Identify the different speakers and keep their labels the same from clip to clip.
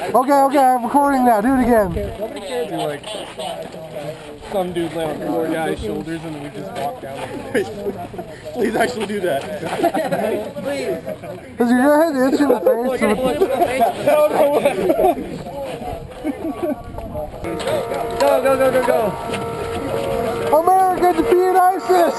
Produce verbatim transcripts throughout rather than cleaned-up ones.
Speaker 1: Okay, okay, I'm recording now. Do it again.
Speaker 2: Nobody cares. You're like, some dude lay on four guys' shoulders and then we just walk down like this. Please actually do that. Please.
Speaker 1: Because you're going to hit the instrument face.
Speaker 2: No, no way. Go, go, go, go, go.
Speaker 1: America defeated ISIS!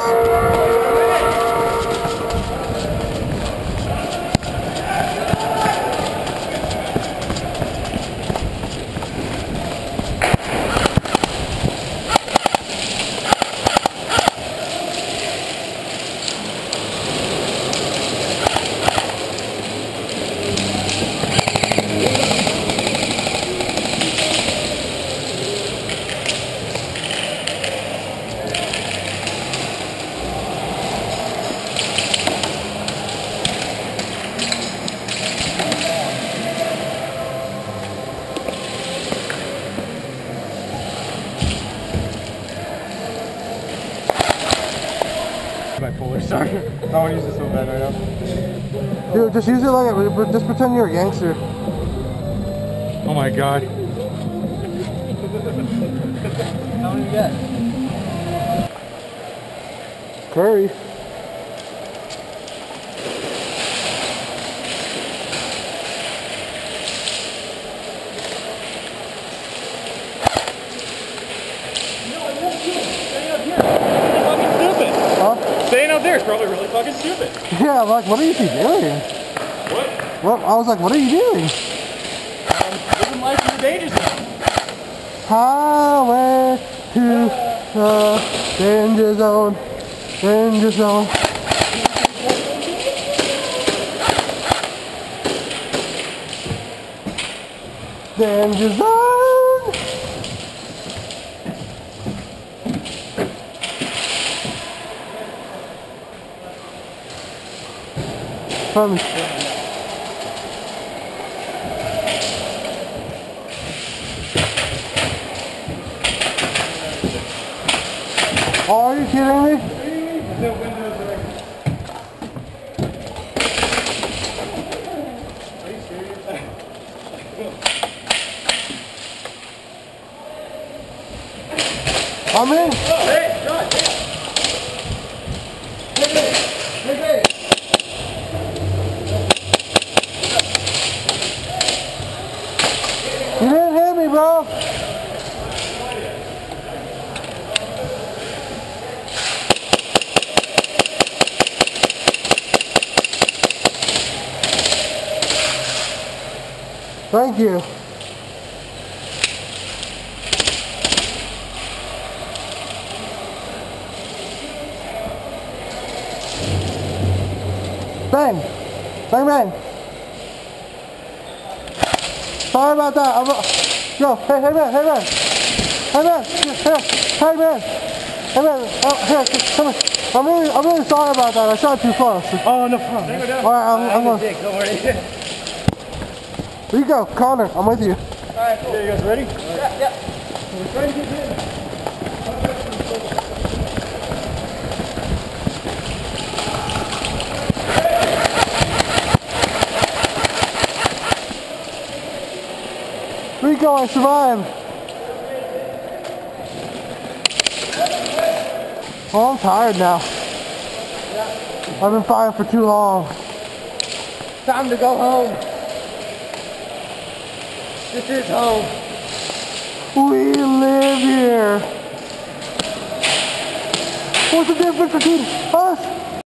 Speaker 2: Bipolar, sorry. I want to use this so bad right now.
Speaker 1: Dude, just use it like it. Just pretend you're a gangster.
Speaker 2: Oh my god.
Speaker 3: How many you got?
Speaker 1: Curry.
Speaker 2: Staying out there is probably really fucking stupid.
Speaker 1: Yeah, I'm like, what are you doing?
Speaker 2: What?
Speaker 1: Well, I was like, what are you doing?
Speaker 2: Um, living life in the danger zone.
Speaker 1: Highway to the danger zone. Danger zone. Danger zone. Promise. Oh, are you kidding me?
Speaker 2: The windows are... Are you serious?
Speaker 1: I'm in.
Speaker 2: Oh, hey, God, damn. Hey, hey, hey, hey.
Speaker 1: You didn't hit me, bro. Thank you. Bang. Bang, bang. Sorry about that. I'm, yo, hey, hey man, hey man, hey man, here, hey man, hey man, oh, here, come here. I'm really, I'm really sorry about that. I shot too close.
Speaker 2: Oh, no problem.
Speaker 1: All right, I'm, I'm gonna.
Speaker 2: Dick, don't worry.
Speaker 1: Here you go, Connor. I'm with you.
Speaker 2: All right, cool. You guys ready? Yeah, yeah. We're trying to get in.
Speaker 1: Rico, I survived. Oh, I'm tired now. I've been fighting for too long.
Speaker 3: Time to go home. This is home.
Speaker 1: We live here. What's the difference between us